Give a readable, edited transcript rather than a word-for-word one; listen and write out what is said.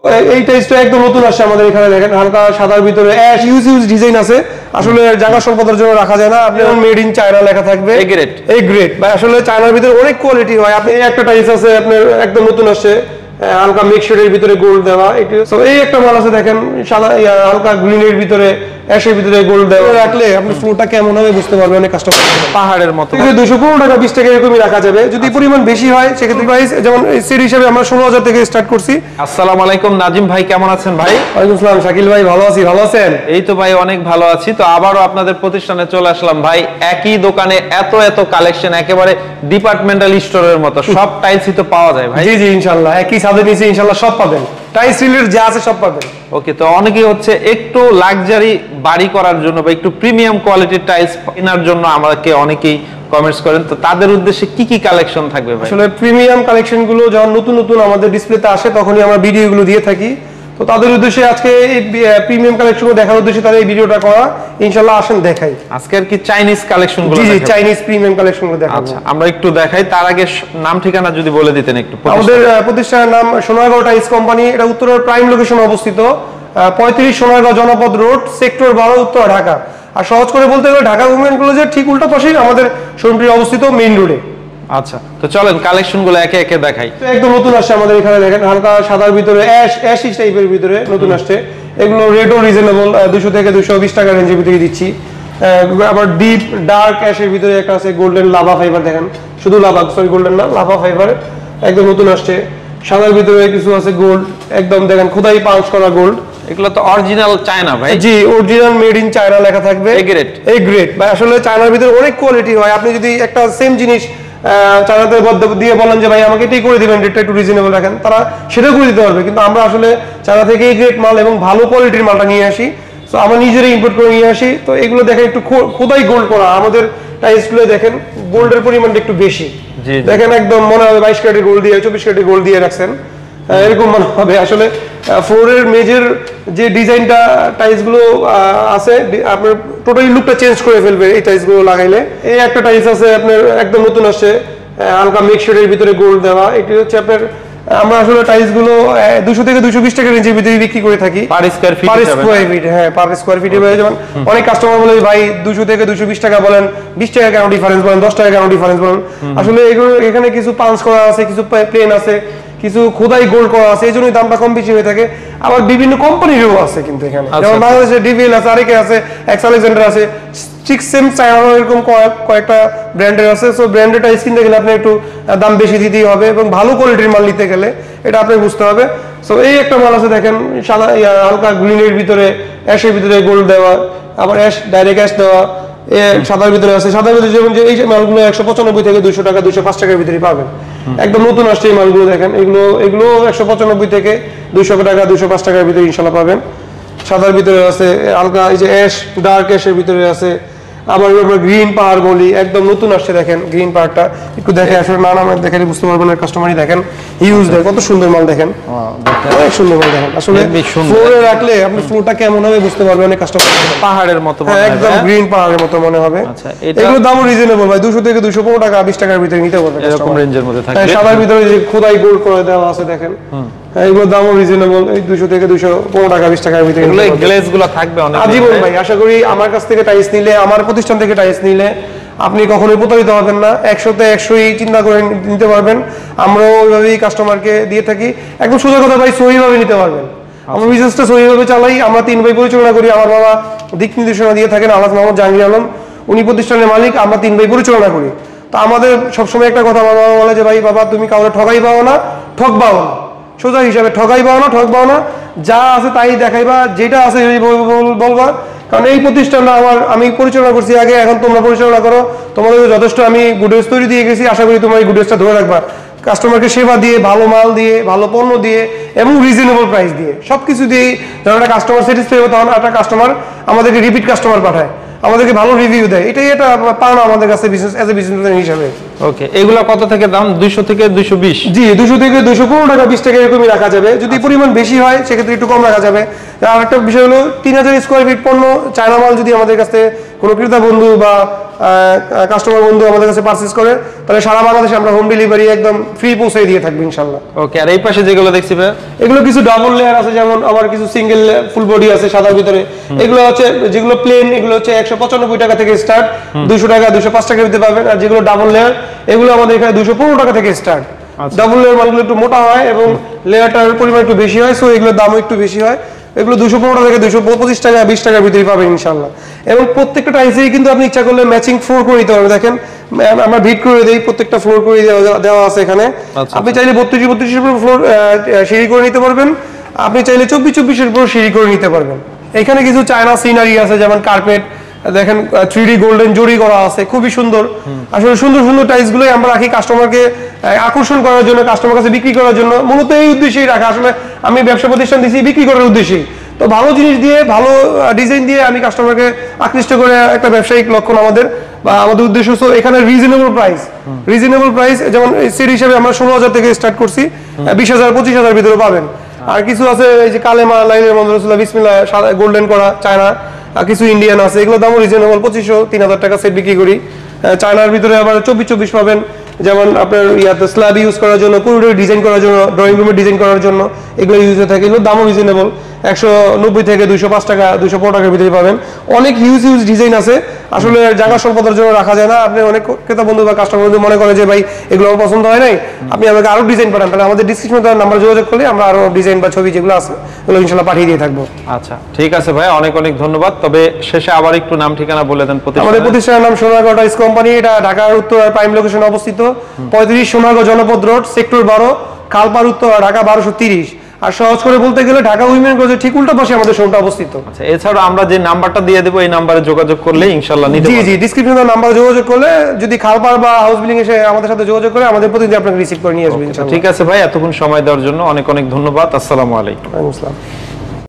এই টাইপটা একদম নতুন আসছে আমাদের এখানে, দেখেন হালকা সাদার ভিতরে অ্যাশ ইউজ ডিজাইন আছে। আসলে জায়গা স্বল্পতার জন্য রাখা যায় না, আপনি মেড ইন চায়না লেখা থাকবে, এই গ্রেড বা আসলে চায়নার ভিতরে অনেক কোয়ালিটি হয়। আপনি একটা টাইপস আছে আপনার একদম নতুন আসছে, হালকা মিক্সচারের ভিতরে গোল্ড দেওয়া, এই একটা মাল আছে দেখেন সাদা হালকা গ্রিনের ভিতরে অ্যাশের ভিতরে গোল্ড দেওয়া। রাখলে আপনি ফ্লোরটা কেমন হবে বুঝতে পারবেন অনেক কাস্টমার। পাহাড়ের মতো 215 টাকা 20 টাকা এরকমই রাখা যাবে। যদি পরিমাণ বেশি হয় সেক্ষেত্রে প্রাইস যেমন সেট হিসেবে আমরা 16,000 থেকে স্টার্ট করছি। আসসালামু আলাইকুম নাজিম ভাই, কেমন আছেন ভাই? ওয়ালাইকুম আসসালাম শাকিল ভাই, ভালো আছি, ভালো আছেন? এই তো ভাই অনেক ভালো আছি। তো আবারও আপনাদের প্রতিষ্ঠানে চলে আসলাম ভাই। একই দোকানে এত কালেকশন, একেবারে ডিপার্টমেন্টাল স্টোরের মতো সব টাইলসই তো পাওয়া যায় ভাই। জি জি ইনশাআল্লাহ, একই ছাদের নিচে ইনশাআল্লাহ সব পাবেন, টাইলস রিলেটেড যা আছে সব পাবেন। ওকে, তো অনেকেই হচ্ছে একটু লাক্সারি বাড়ি করার জন্য বা একটু প্রিমিয়াম কোয়ালিটির টাইলস কেনার জন্য আমাকে অনেকেই কমেন্টস করেন, তো তাদের উদ্দেশ্যে কি কালেকশন থাকবে ভাই? আসলে প্রিমিয়াম কালেকশন গুলো যখন নতুন আমাদের ডিসপ্লেতে আসে তখনই আমরা ভিডিওগুলো দিয়ে থাকি। তো তাদের উদ্দেশ্যে আজকে এই প্রিমিয়াম কালেকশনগুলো দেখার উদ্দেশ্যে তারা এই ভিডিওটা করা। ইনশাআল্লাহ আসেন দেখাই। আজকে আর কি চাইনিজ কালেকশনগুলো দেখাবো। জি চাইনিজ প্রিমিয়াম কালেকশনগুলো দেখাবো। আচ্ছা, আমরা একটু দেখাই। তার আগে নাম ঠিকানা যদি বলে দিতেন একটু। আমাদের প্রতিষ্ঠানের নাম সোনারগাঁও টাইলস কোম্পানি। এটা উত্তরের প্রাইম লোকেশনে অবস্থিত, 35 সোনারগাঁও জনপদ রোড, সেক্টর 12, উত্তর ঢাকা। আর সহজ করে বলতে গেলে ঢাকা উইমেন কলেজের ঠিক উল্টা পাশেই আমাদের শোরুমটি অবস্থিত, মেইন রোডে। আচ্ছা, তো চলেন কালেকশনগুলো একে একে দেখাই। একদম নতুন আসছে আমাদের এখানে, দেখেন হালকা সাদার ভিতরে অ্যাশ টাইপের ভিতরে নতুন আসছে। এগুলো রেটও রিজনেবল, 200 থেকে 220 টাকা রেঞ্জের ভিতরে দিচ্ছি। আবার ডিপ ডার্ক অ্যাশের ভিতরে একটা আছে গোল্ডেন লাভা ফাইবার, দেখেন শুধু লাভা, সরি গোল্ডেন না, লাভা ফাইবার একদম নতুন আসছে। সাদার ভিতরে কিছু আছে গোল্ড, একদম দেখেন খোদাই পাঞ্চ করা গোল্ড। এগুলো তো অরিজিনাল চায়না ভাই? জি অরিজিনাল মেড ইন চায়না লেখা থাকবে, এই গ্রেড বা আসলে চায়নার ভিতরে অনেক কোয়ালিটি হয়। আপনি যদি একটা সেম জিনিস চায়নাতে দিয়ে বলেন যে ভাই আমাকে এটাই করে দিবেন, রেটটা একটু রিজনেবল রাখেন, তারা সেটাও করে দিতে পারবে। কিন্তু আমরা আসলে চায়না থেকে এই গ্রেড মাল এবং ভালো কোয়ালিটির মালটা নিয়ে আসি, তো আমরা নিজেরাই ইম্পোর্ট করে নিয়ে আসি। তো এগুলো দেখেন একটু খোদাই গোল্ড করা, আমাদের টাইলসগুলো দেখেন গোল্ডের পরিমাণটা একটু বেশি। দেখেন একদম মনে হবে 22 ক্যারেটের গোল্ড দিয়ে 24 ক্যারেটের গোল্ড দিয়ে রাখছেন, এরকম মনে হবে। আসলে ফ্লোরের মেজের যে ডিজাইনটা টাইলসগুলো আছে আপনার টোটালি লুকটা চেঞ্জ করে ফেলবে এই টাইলসগুলো লাগাইলে। এই একটা টাইলস আছে আপনার একদম নতুন আসছে, হালকা মিক্সচারের ভিতরে গোল্ড দেওয়া। এটি হচ্ছে আপনার, আমরা আসলে টাইলসগুলো 200 থেকে 220 টাকা রেঞ্জের ভিতরে বিক্রি করে থাকি পার স্কয়ার ফিট। হ্যাঁ পার স্কয়ার ফিটে। যেমন অনেক কাস্টমার বলে ভাই 200 থেকে 220 টাকা বলেন, 20 টাকা কেন ডিফারেন্স বলেন, 10 টাকা কেন ডিফারেন্স বলেন। আসলে এগুলো এখানে কিছু পাঞ্চ করা আছে, কিছু প্লেন আছে, কিছু খোদাই গোল্ড করা আছে, এই জন্যই দামটা কম বেশি হয়ে থাকে। আবার বিভিন্ন কোম্পানিরও আছে কিন্তু এখানে, যেমন বাংলাদেশে ডিভিএল আছে, আরেকে আছে, এক্স আলেকজান্ডার আছে, ঠিক সেম চায়না এরকম কয়েকটা ব্র্যান্ডের আছে। সো ব্র্যান্ডেড টাইলস কিনতে গেলে আপনি একটু দাম বেশি দিতেই হবে এবং ভালো কোয়ালিটির মাল নিতে গেলে এটা আপনাকে বুঝতে হবে। সো এই একটা মাল আছে দেখেন সাদা হালকা গ্রিনের ভিতরে অ্যাশের ভিতরে গোল্ড দেওয়া, আবার অ্যাশ ডাইরেক্ট অ্যাশ দেওয়া, সাদার ভিতরে আছে। সাদার ভিতরে যেমন যে এই মালগুলো 195 থেকে 200 টাকা 205 টাকার ভিতরে পাবেন, একদম নতুন আসছে এই মালগুলো। দেখেন এগুলো 195 থেকে 200 টাকা 205 টাকার ভিতরে ইনশাল্লাহ পাবেন। সাদার ভিতরে আছে হালকা এই যে অ্যাশ ডার্ক অ্যাশের ভিতরে আছে। আবার গ্রিন পাহাড় বলি, একদম নতুন আসছে, দেখেন গ্রিন পাহাড়টা একটু দেখে আসলে না নামে দেখেন বুঝতে পারবেন না, কাস্টমারই দেখেন ইউজ দেয় কত সুন্দর মাল, দেখেন অনেক সুন্দর মাল। দেখেন আসলে ফ্লোরে রাখলে আপনি ফ্লোরটা কেমন হবে বুঝতে পারবেন অনেক কাস্টমার। পাহাড়ের মতো, একদম গ্রিন পাহাড়ের মতো মনে হবে। এগুলো দামও রিজনেবল ভাই, 200 থেকে 215 টাকা 20 টাকার ভিতরে নিতে পারবেন, এরকম রেঞ্জের মধ্যে থাকে। সাদার ভিতরে যে খোদাই গোল্ড করে দেওয়া আছে দেখেন, এগুলো দামও রিজনেবল, এই 200 থেকে 215 টাকা 20 টাকার ভিতরে। এগুলো গ্লেজগুলো থাকবে অনেক আজীবন ভাই। আশা করি আমার কাছ থেকে টাইলস নিলে, আমার প্রতিষ্ঠান থেকে টাইলস নিলে আপনি কখনোই প্রতারিত হবেন না, 100তে 100ই চিন্তা করে নিতে পারবেন। আমরাও ওইভাবেই কাস্টমারকে দিয়ে থাকি, একদম সোজা কথা ভাই, সহিভাবে নিতে পারবেন। আমরা বিজনেসটা সহিভাবে চালাই। আমরা 3 ভাই পরিচালনা করি, আমার বাবা দিক নির্দেশনা দিয়ে থাকেন, আলহাজ মোহাম্মদ জাহাঙ্গীর আলম, উনি প্রতিষ্ঠানের মালিক, আমরা 3 ভাই পরিচালনা করি। তো আমাদের সবসময় একটা কথা আমার বাবা বলে যে ভাই বাবা তুমি কাউকে ঠকাই পাও না, ঠকবাও না, সোজা হিসাবে ঠকাই পাও না, ঠকবাও না, যা আছে তাই দেখাইবা, যেটা আছে বলবা। কারণ এই প্রতিষ্ঠানটা আমি পরিচালনা করছি আগে, এখন তোমরা পরিচালনা করো, তোমাদের যথেষ্ট আমি গুডনেস তৈরি দিয়ে গেছি, আশা করি তোমরা এই গুডনেসটা ধরে রাখবা। কাস্টমারকে সেবা দিয়ে, ভালো মাল দিয়ে, ভালো পণ্য দিয়ে এবং রিজনেবল প্রাইস দিয়ে, সবকিছু দিয়ে যখন একটা কাস্টমার স্যাটিসফাই হবে তখন একটা কাস্টমার আমাদেরকে রিপিট কাস্টমার পাঠায়, আমাদেরকে ভালো রিভিউ দেয়। এটা পাওনা আমাদের কাছে বিজনেস এজ এ বিজনেসম্যান হিসাবে। ওকে, এগুলা কত থেকে দাম? 200 থেকে 220? জি 200 থেকে 215 টাকা 20 টাকা এরকমই রাখা যাবে। যদি পরিমাণ বেশি হয় সেক্ষেত্রে একটু কম রাখা যাবে। আর একটা বিষয় হলো 3000 স্কয়ার ফিট পণ্য চায়না মাল যদি আমাদের কাছে কোনো ক্রেতা বন্ধু বা কাস্টমার বন্ধু আমাদের কাছে পারচেজ করে, তাহলে সারা বাংলাদেশে আমরা হোম ডেলিভারি একদম ফ্রি পৌঁছে দিয়ে থাকবো ইনশাল্লাহ। ওকে, আর এই পাশে যেগুলো দেখছি ভাই, এগুলো কিছু ডাবল লেয়ার আছে, যেমন আবার কিছু সিঙ্গেল ফুল বডি আছে সাদার ভিতরে। এগুলো হচ্ছে যেগুলো প্লেন, এগুলো হচ্ছে 195 টাকা থেকে স্টার্ট, 200 টাকা 205 টাকা দিতে পারবেন। আর যেগুলো ডাবল লেয়ার এগুলো আমাদের এখানে 215 টাকা থেকে স্টার্ট। ডাবল লেয়ার মালগুলো একটু মোটা হয় এবং লেয়ারটার পরিমাণ একটু বেশি হয়, সো এগুলোর দামও একটু বেশি হয়। এগুলো 215 থেকে 225 টাকা 20 টাকার ভিতরে পাবেন ইনশাল্লাহ। এবং প্রত্যেকটা টাইলসেই কিন্তু আপনি ইচ্ছা করলে ম্যাচিং ফ্লোর করে নিতে পারবেন। দেখেন আমরা ভিট করে দেই, প্রত্যেকটা ফ্লোর করে দেওয়া আছে এখানে। আপনি চাইলে 32 এর উপর ফ্লোর সিঁড়ি করে নিতে পারবেন, আপনি চাইলে 24 এর উপর সিঁড়ি করে নিতে পারবেন। এখানে কিছু চায়না সিনারি আছে, যেমন কার্পেট দেখেন 3D গোল্ডেন জরি করা আছে, খুবই সুন্দর। আসলে সুন্দর সুন্দর টাইলস গুলোই আমরা রাখি কাস্টমারকে আকর্ষণ করার জন্য, কাস্টমার কাছে বিক্রি করার জন্য, মূলত এই উদ্দেশ্যেই রাখা। আসলে আমি ব্যবসা প্রতিষ্ঠান দিচ্ছি বিক্রি করার উদ্দেশ্যেই, তো ভালো জিনিস দিয়ে ভালো ডিজাইন দিয়ে আমি কাস্টমারকে আকৃষ্ট করে একটা ব্যবসায়িক লক্ষণ আমাদের বা আমাদের উদ্দেশ্য। সো এখানে রিজনেবল প্রাইস, যেমন সেট হিসেবে আমরা 16,000 থেকে স্টার্ট করছি, 20,000 25,000 ভিতরে পাবেন। আর কিছু আছে এই যে কালেমা লাইনের মধ্যে রাসূলুল্লাহ বিসমিল্লাহ গোল্ডেন করা চায়না, কিছু ইন্ডিয়ান আছে, এগুলো দামও রিজনেবল, 2500 3000 টাকা সেট বিক্রি করি। চায়নার ভিতরে আবার 24 পাবেন, যেমন আপনার ইয়াতে স্ল্যাব ইউজ করার জন্য, করিডোর ডিজাইন করার জন্য, ড্রয়িং রুমের ডিজাইন করার জন্য এগুলো ইউজ হয়ে থাকে। এগুলো দামও রিজনেবল, 190 থেকে 205 টাকা 215 টাকার ভিতরে পাবেন। অনেক হিউজ ডিজাইন আছে, আসলে জায়গা সম্পদের জন্য রাখা যায় না। আপনি অনেক ক্রেতা বন্ধু বা কাস্টমার বন্ধু মনে করে যে ভাই এগুলো আমার পছন্দ হয় নাই, আপনি আমাকে আরো ডিজাইন পাঠান, তাহলে আমাদের ডিসক্রিপশনে দেওয়া নাম্বার যোগাযোগ করলে আমরা আরো ডিজাইন বা ছবি যেগুলো আছে ওগুলো ইনশাআল্লাহ পাঠিয়ে দিয়ে থাকবো। আচ্ছা ঠিক আছে ভাই, অনেক অনেক ধন্যবাদ। তবে শেষে আবার একটু নাম ঠিকানা বলে দেন। আমাদের প্রতিষ্ঠানের নাম সোনারগাঁও টাইলস কোম্পানি, এটা ঢাকার উত্তর প্রাইম লোকেশনে অবস্থিত, 35 সোনারগাঁও জনপদ রোড, সেক্টর 12, খালপার উত্তর, ঢাকা 1230। আর সহজ করে বলতে গেলে ঢাকা উইমেন কলেজের ঠিক উল্টো পাশে আমাদের শোরুমটা অবস্থিত। আচ্ছা, এছাড়া আমরা যে নাম্বারটা দিয়ে দেব এই নাম্বারে যোগাযোগ করলে ইনশাআল্লাহ নিতে পারবেন। জি ডিসক্রিপশনে নাম্বার যোগাযোগ করলে, যদি খালপার বা হাউস বিল্ডিং এসে আমাদের সাথে যোগাযোগ করে, আমাদের প্রতিদিন আপনাকে রিসিভ করে নিয়ে আসবেন ইনশাআল্লাহ। ঠিক আছে ভাই, এতক্ষণ সময় দেওয়ার জন্য অনেক অনেক ধন্যবাদ। আসসালামু আলাইকুম। ওয়ালাইকুম আসসালাম।